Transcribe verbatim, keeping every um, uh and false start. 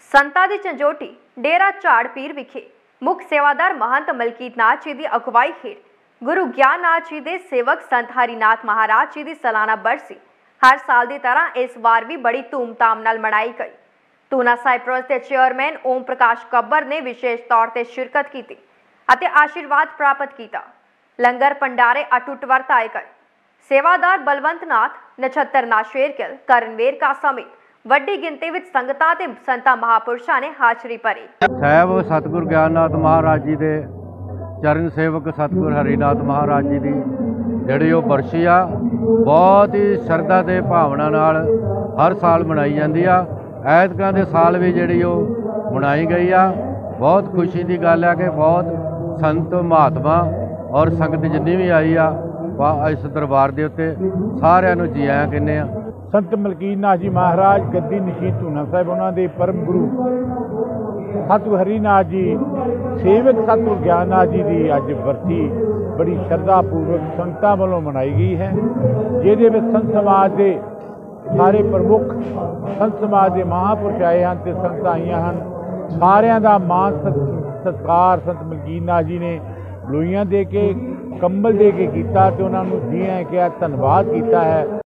ਸੰਤਾਂ ਦੀ ਝੰਜੋਟੀ डेरा झाड़ पीर विखे मुख सेवादार महंत मलकीत नाथ जी की अगवाई हेठ गुरु ज्ञान नाथ जी के सेवक संत हरिनाथ महाराज जी की सालाना बरसी हर साल की तरह इस बार भी बड़ी धूमधाम नाल मनाई गई। तूना साइप्रस के चेयरमैन ओम प्रकाश कब्बर ने विशेष तौर पर शिरकत की अते आशीर्वाद प्राप्त किया। लंगर भंडारे अटुट वरताए गए। सेवादार बलवंत नाथ, नछत्तर नाथ शेरगिल, करणवीर का समेत ਵੱਡੀ ਗਿਣਤੀ ਵਿੱਚ ਸੰਗਤਾਂ ਤੇ ਸੰਤਾਂ ਮਹਾਪੁਰਸ਼ਾਂ ਨੇ ਹਾਜ਼ਰੀ ਭਰੀ। ਸਾਹਿਬ ਸਤਿਗੁਰ ਗਿਆਨਨਾਥ ਮਹਾਰਾਜ ਜੀ ਦੇ ਚਰਨ ਸੇਵਕ ਸਤਿਗੁਰ ਹਰੀਨਾਥ ਮਹਾਰਾਜ ਜੀ ਦੀ ਜਿਹੜੀ ਉਹ ਬਰਸੀ ਆ ਬਹੁਤ ਹੀ ਸ਼ਰਧਾ ਤੇ ਭਾਵਨਾ ਨਾਲ ਹਰ ਸਾਲ ਮਨਾਈ ਜਾਂਦੀ ਆ। ਐਤਕਾਂ ਦੇ ਸਾਲ ਵੀ ਜਿਹੜੀ ਉਹ ਮਨਾਈ ਗਈ ਆ। ਬਹੁਤ ਖੁਸ਼ੀ ਦੀ ਗੱਲ ਆ ਕਿ ਬਹੁਤ ਸੰਤ ਮਹਾਤਮਾ ਔਰ ਸੰਗਤ ਜਿੰਨੀ ਵੀ ਆਈ ਆ इस दरबार के उत्ते सारिਆਂ ਨੂੰ जी आया कहने आ। संत मलकीत नाथ जी महाराज गद्दी नशीन धूना साहिब उन्होंने परम गुरु सतगुर हरिनाथ जी सेवक सतगुर ज्ञाननाथ जी की अज बरसी बड़ी श्रद्धापूर्वक संगतां वालों मनाई गई है, जिहदे विच संत समाज के सारे प्रमुख संत समाज के महापुरुष आए हैं ते संगतां आईयां हन। सारियां दा मान सत्कार संत मलकीत नाथ जी ने लोइयां दे के कंबल दे के किया, तो उन्होंने जी आए कहा, धन्यवाद किया है।